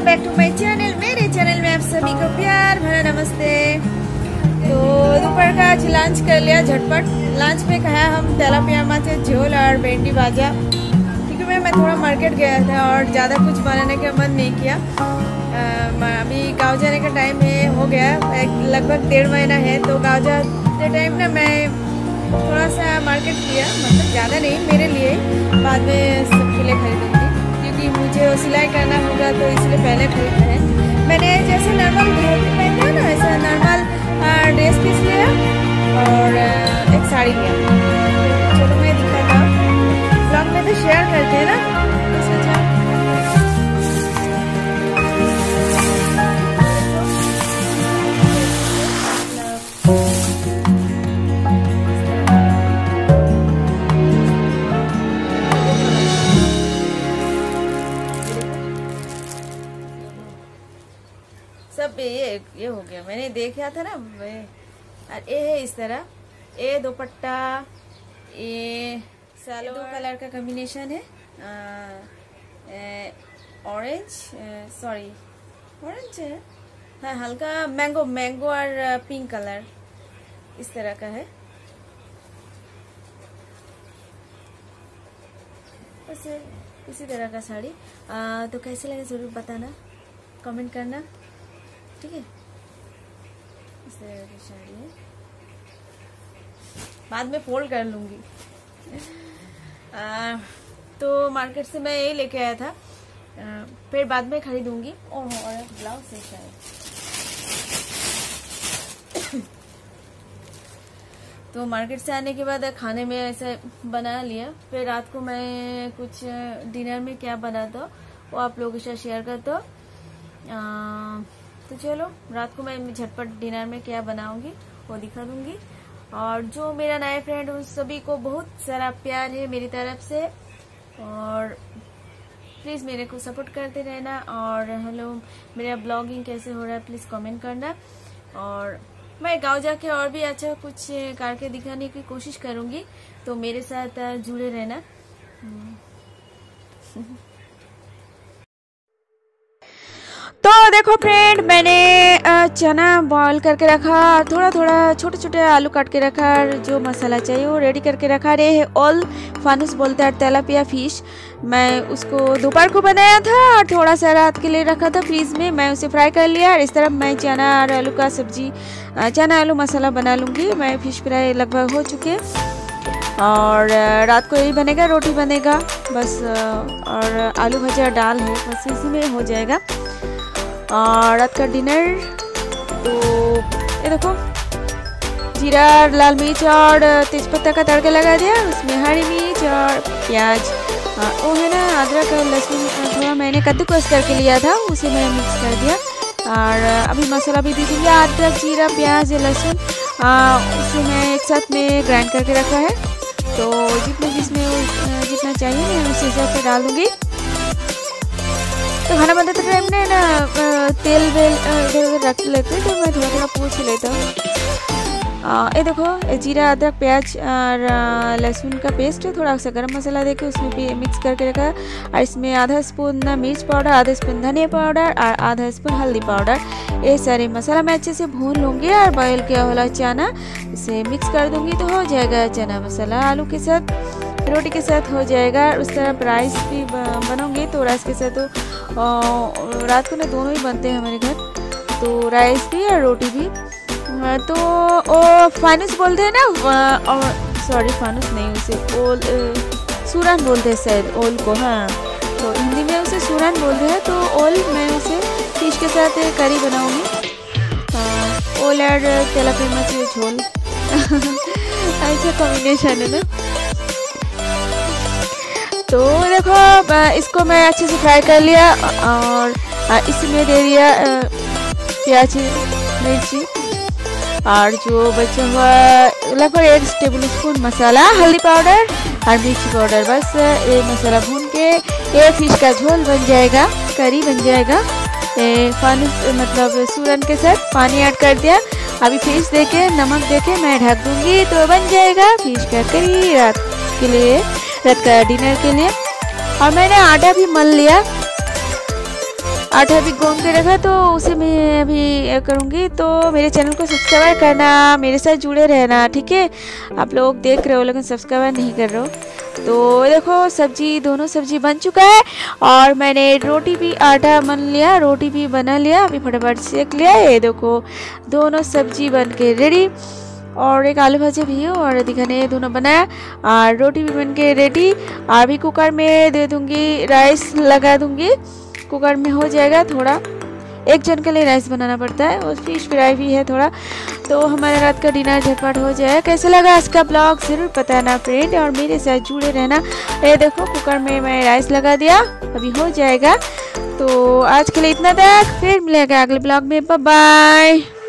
Welcome back to my channel. मेरे channel में आप सभी को प्यार भरा नमस्ते। तो दोपहर का आज लंच कर लिया झटपट। लंच में खाया हम तेलापिया माछ झोल और भिंडी भाजा, क्योंकि मैं थोड़ा मार्केट गया था और ज़्यादा कुछ बनाने का मन नहीं किया। अभी गाँव जाने का टाइम हो गया, लगभग 1.5 महीना है। तो गाँव जाते टाइम ना मैं थोड़ा सा मार्केट किया, मतलब ज़्यादा नहीं, मेरे लिए, बाद में सबके लिए खरीदूँगी क्योंकि मुझे वो सिलाई करना होगा, तो इसलिए पहले खरीदना है। मैंने जैसे नॉर्मल धोती पहनता है ना, ऐसा नॉर्मल ड्रेस पीस लिया और एक साड़ी लिया। चलो मैं दिखाता हूँ, ब्लॉग में तो शेयर करते हैं ना, तो सोचा सब ये हो गया। मैंने देखा था ना, और ये है इस तरह, ये दुपट्टा, ये सालों 2 कलर का कॉम्बिनेशन है, ऑरेंज, सॉरी ऑरेंज है, हाँ हल्का मैंगो और पिंक कलर इस तरह का है। बस इसी तरह का साड़ी। तो कैसे लगे जरूर बताना, कमेंट करना, ठीक है। इस तरह की साड़ी है, बाद में फोल्ड कर लूंगी। तो मार्केट से मैं ये लेके आया था, फिर बाद में खरीदूंगी। और ब्लाउज है शायद। तो मार्केट से आने के बाद खाने में ऐसे बना लिया। फिर रात को मैं कुछ डिनर में क्या बनाता वो आप लोगों के साथ शेयर करता हूँ। तो चलो, रात को मैं झटपट डिनर में क्या बनाऊंगी वो दिखा दूंगी। और जो मेरा नया फ्रेंड उन सभी को बहुत सारा प्यार है मेरी तरफ से, और प्लीज मेरे को सपोर्ट करते रहना। और हेलो, मेरा ब्लॉगिंग कैसे हो रहा है प्लीज कमेंट करना। और मैं गांव जाके और भी अच्छा कुछ करके दिखाने की कोशिश करूंगी, तो मेरे साथ जुड़े रहना। तो देखो फ्रेंड, मैंने चना बॉईल करके रखा, थोड़ा थोड़ा छोटे छोटे आलू काट के रखा, जो मसाला चाहिए वो रेडी करके रखा। रे है ऑल फानुस बोलते हैं तेलापिया फिश। मैं उसको दोपहर को बनाया था और थोड़ा सा रात के लिए रखा था फ्रीज में। मैं उसे फ्राई कर लिया और इस तरह मैं चना और आलू का सब्जी, चना आलू मसाला बना लूँगी। मैं फिश फ्राई लगभग हो चुके, और रात को यही बनेगा, रोटी बनेगा बस, और आलू भजा दाल है, बस इसी में हो जाएगा। और रात का डिनर तो ये देखो, जीरा, लाल मिर्च और तेजपत्ता का तड़का लगा दिया, उसमें हरी मिर्च और प्याज, वो है ना अदरक और लहसुन थोड़ा मैंने कद्दूकस करके लिया था, उसे मैं मिक्स कर दिया। और अभी मसाला भी दे दूँगी, अदरक, जीरा, प्याज, लहसुन, उसे मैं एक साथ में ग्राइंड करके रखा है। तो जितना चाहिए मैं उस हिसाब से डाल दूँगी। तो खाना बनाते टाइम में ना तेल वेल इधर उधर रख लेते, तो मैं थोड़ा थोड़ा पूछ लेता हूँ। ये देखो, जीरा, अदरक, प्याज और लहसुन का पेस्ट, थोड़ा सा गरम मसाला देके उसमें भी मिक्स करके रखा है। और इसमें आधा स्पून मिर्च पाउडर, आधा स्पून धनिया पाउडर और आधा स्पून हल्दी पाउडर, ये सारे मसाला मैं अच्छे से भून लूँगी। और बॉयल किया हुआ चना इसे मिक्स कर दूँगी, तो हो जाएगा चना मसाला आलू के साथ, रोटी के साथ हो जाएगा। उस तरह राइस भी बनूंगी, तो राइस के साथ तो रात को ना दोनों ही बनते हैं हमारे घर, तो राइस भी और रोटी भी। तो वो फानुस बोलते हैं ना, सॉरी फानुस नहीं, उसे ओल, सूरन बोलते हैं शायद ओल को, हाँ तो हिंदी में उसे सूरन बोलते हैं। तो ओल मैं उसे फिश के साथ करी बनाऊंगी, ओल और तेलापिया माछ झोल ऐसा कॉम्बिनेशन है ना। तो देखो, इसको मैं अच्छे से फ्राई कर लिया और इसमें दे दिया प्याज, मिर्ची, और जो बचा हुआ लगभग 1 टेबल स्पून मसाला, हल्दी पाउडर और मिर्ची पाउडर। बस ये मसाला भून के ये फिश का झोल बन जाएगा, करी बन जाएगा। फानुस मतलब सूरन के साथ पानी ऐड कर दिया। अभी फिश देके नमक देके मैं ढक दूंगी, तो बन जाएगा फिश का करी रात के लिए, रात का डिनर के लिए। और मैंने आटा भी मल लिया, आटा भी गूंद के रखा, तो उसे मैं अभी करूँगी। तो मेरे चैनल को सब्सक्राइब करना, मेरे साथ जुड़े रहना, ठीक है। आप लोग देख रहे हो लेकिन सब्सक्राइब नहीं कर रहे हो। तो देखो सब्जी, दोनों सब्जी बन चुका है और मैंने रोटी भी आटा बन लिया, रोटी भी बना लिया, अभी फटाफट सेक लिया। ये देखो दोनों सब्जी बन के रेडी और एक आलू भाजी भी है और दिखाने दोनों बनाया और रोटी भी बन के रेडी। अभी कुकर में दे दूँगी, राइस लगा दूँगी, कुकर में हो जाएगा। थोड़ा एक जन के लिए राइस बनाना पड़ता है और फिश फ्राई भी है थोड़ा, तो हमारा रात का डिनर झटपट हो जाए। कैसा लगा आज का ब्लॉग ज़रूर बताना फ्रेंड और मेरे साथ जुड़े रहना। ये देखो कुकर में मैं राइस लगा दिया, अभी हो जाएगा। तो आज के लिए इतना तक, फिर मिलेगा अगले ब्लॉग में। Bye bye.